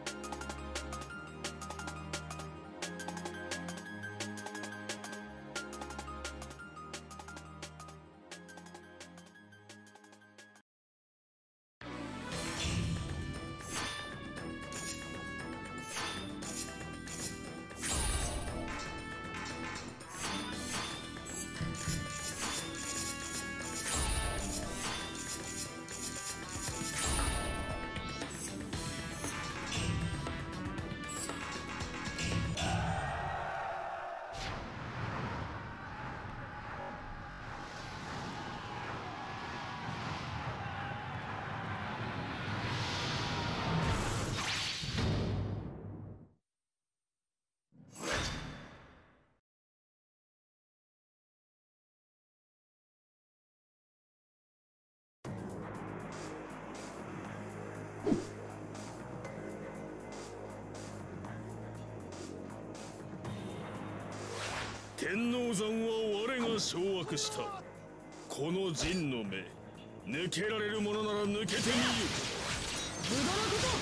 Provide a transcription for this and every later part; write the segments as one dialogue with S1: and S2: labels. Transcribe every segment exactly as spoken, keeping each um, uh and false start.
S1: 天王山は我が掌握した。この陣の目、抜けられるものなら抜けてみよ。
S2: 無駄な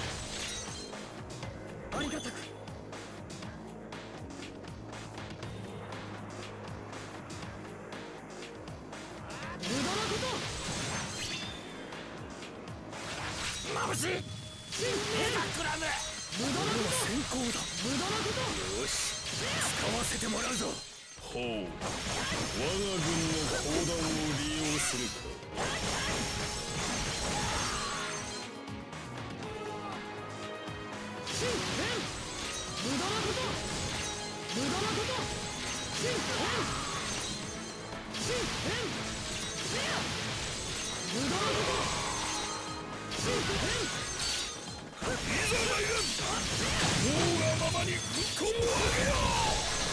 S2: ことありがたく。無駄なことまぶしい。メタクラム無駄なこと先行だ。無駄なこと。よし、使わせてもらうぞ。
S1: ほう、我が軍の砲弾を利用するか。
S2: 無駄なこと無駄なこと無駄なこといざ参る。王がままに軍港を上げよう。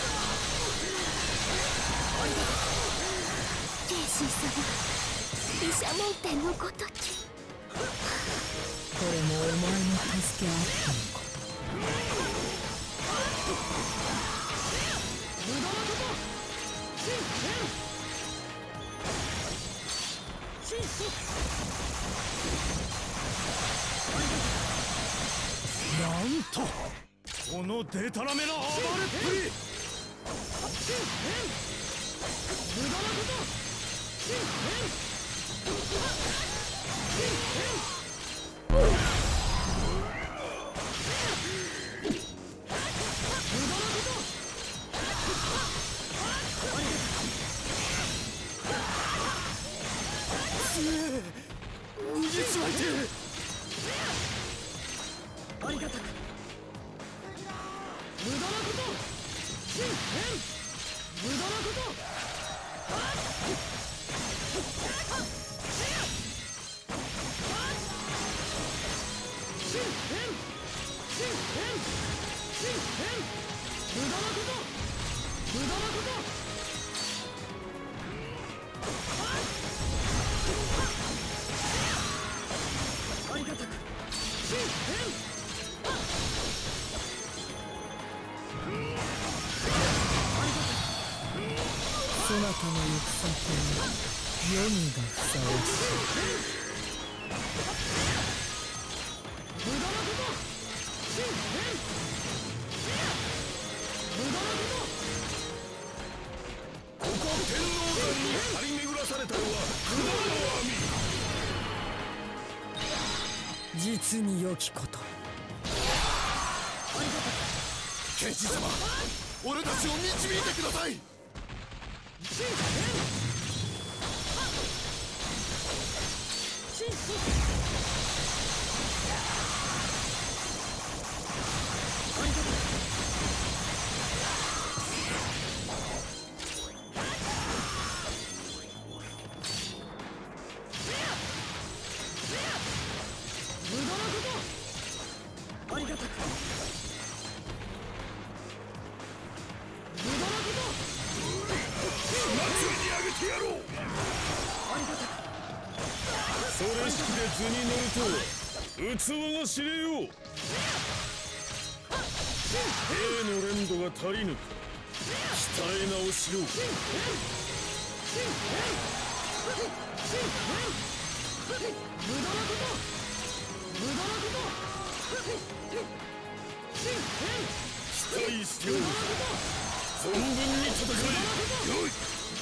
S3: ケイシー様、毘沙門天のごとき。これもお前の助けあってのこと。
S2: 無駄なこと
S1: なんとこのデタラメな暴れっぷり。
S2: 無駄なこと
S1: 逃げちまいて
S2: ありがたく。無駄なこと無駄なこと無駄なこと無駄なことありがたく。
S3: そなたの行く先に黄泉がふさわしい。
S2: 無駄なこと無駄なこと
S1: ここ天王山に張り巡らされたのは不動の網。
S3: 実に良きこと。
S1: 剣士様、俺たちを導いてください。
S2: 無駄なことありがたく。無駄なこと
S1: 祭りにあげてやろう。
S2: ありがたく。
S1: それ式で図に乗るとは器が知れよう。兵の連度が足りぬか、鍛え直しろ。
S2: 無駄なこと無駄なことしておる。存分に戦え。よい。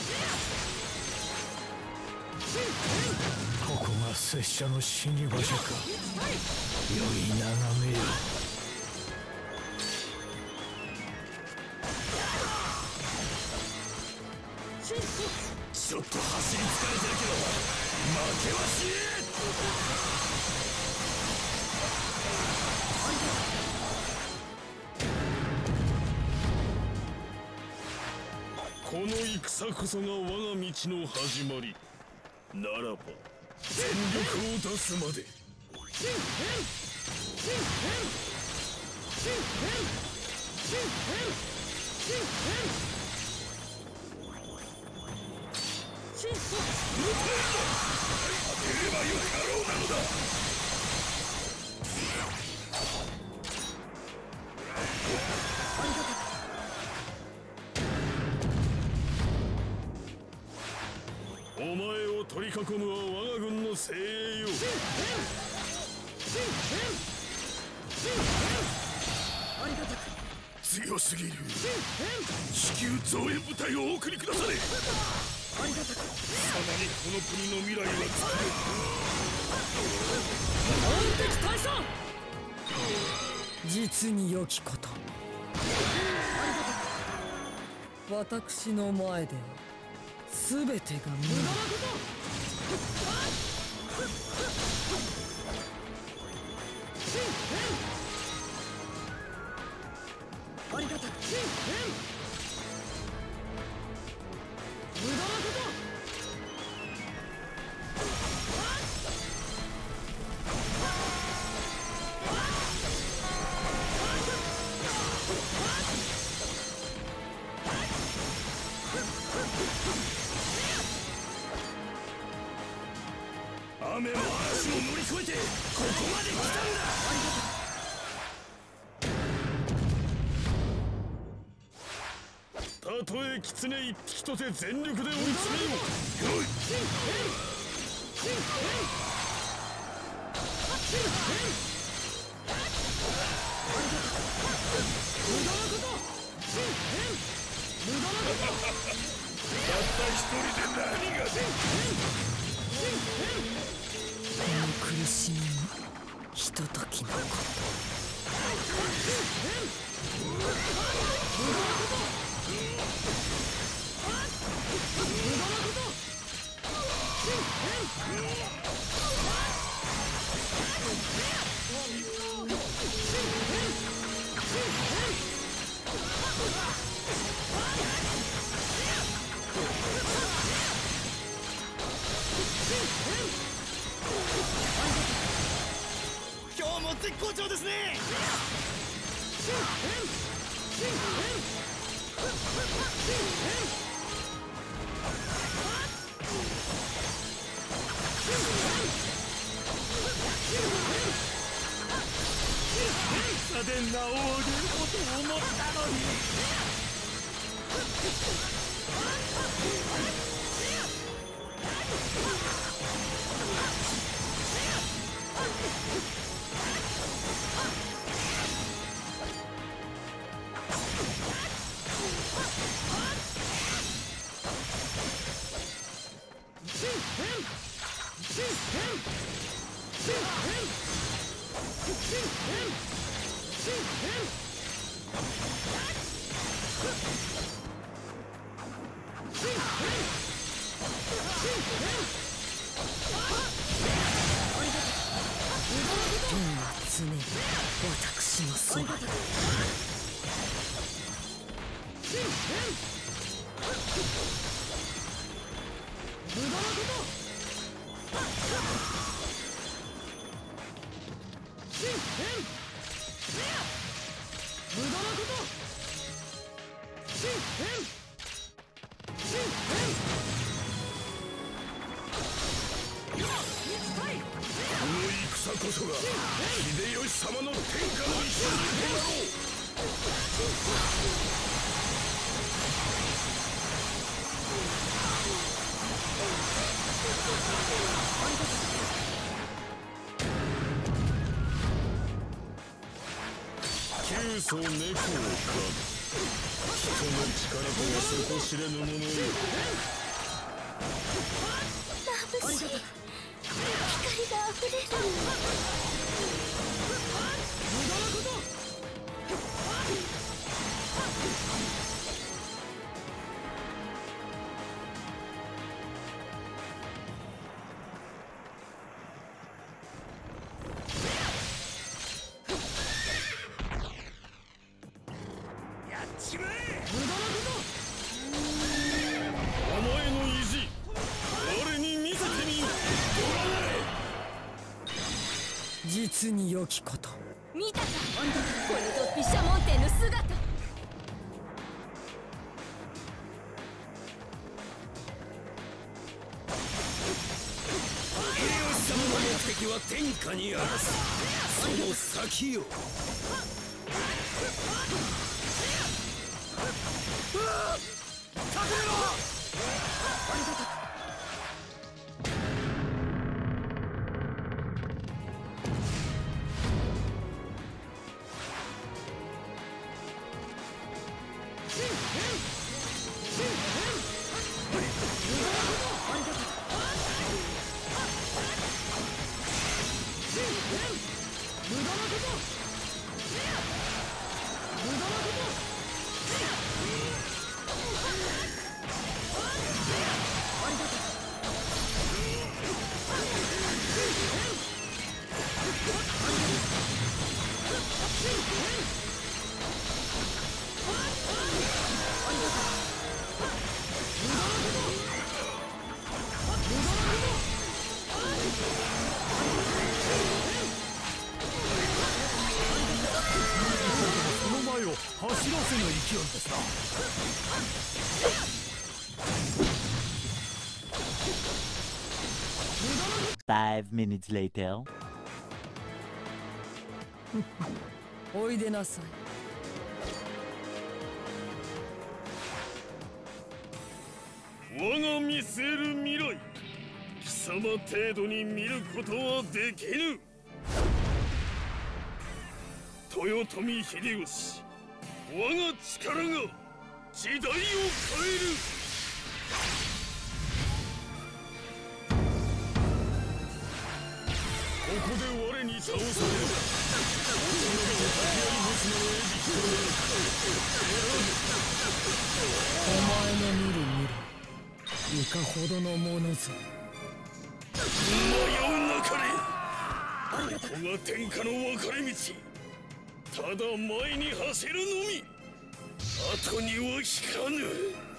S4: ここが拙者の死に場所か。よい眺めよ。
S2: ちょっと走り疲れてるけど負けはしね
S1: え。この戦こそが我が道の始まりならば全力を出すまで。
S2: 当てればよかろうなのだ。
S1: お前を取り囲むは我が軍の精鋭よ。
S2: 強すぎる。地球増援部隊をお送りくだされ。貴様にこの国の未来は作れる。
S3: 本敵退散。実に良きこと。私の前で全てが無駄なこと。ありがたく。無駄なこと。
S2: 雨も嵐も乗り越えてここまで来たんだ。
S1: たとえ狐一匹とて全力で追い詰めよう。よい。
S2: たった一人で何ができる。
S3: この苦しみもひとときのこと。
S2: 今日も絶好調ですね。戦で名を上げることを思ったのに。
S3: 天は常に私のそばに。無駄なこと。無駄なこと。
S2: この戦こそが秀吉様の天下の礎となろう。
S1: 急祖猫を狩る。 人の力とは底知れぬものよ。
S3: 眩しい光があふれる。
S1: お前の意地、我に見せてみよ。
S2: 実に良きこと。
S3: 見たか、これぞ毘沙門天の姿。
S2: 秀吉様の目的は天下にあらず、その先よ。
S4: その前を走らせぬ勢いですな。
S5: Five minutes later.
S2: おいでなさい。
S1: 我が見据える未来、貴様程度に見ることはできぬ。豊臣秀吉、我が力が時代を変える。ここで我に倒される。
S2: お前の見る未来、いかほどのものぞ。
S1: 迷うなかれ。ここが天下の分かれ道。ただ前に走るのみ。後には引かぬ。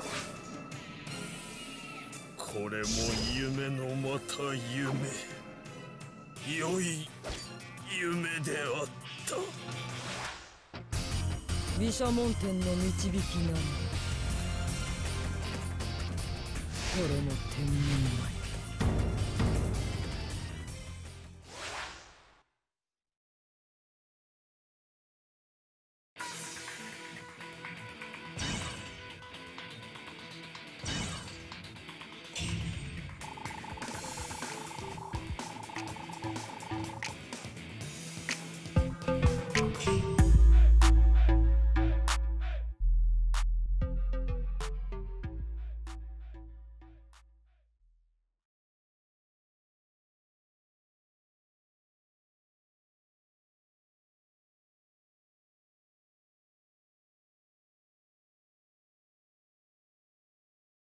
S1: これも夢のまた夢。良い夢であった。
S2: 毘沙門天の導きなり、これも天人前。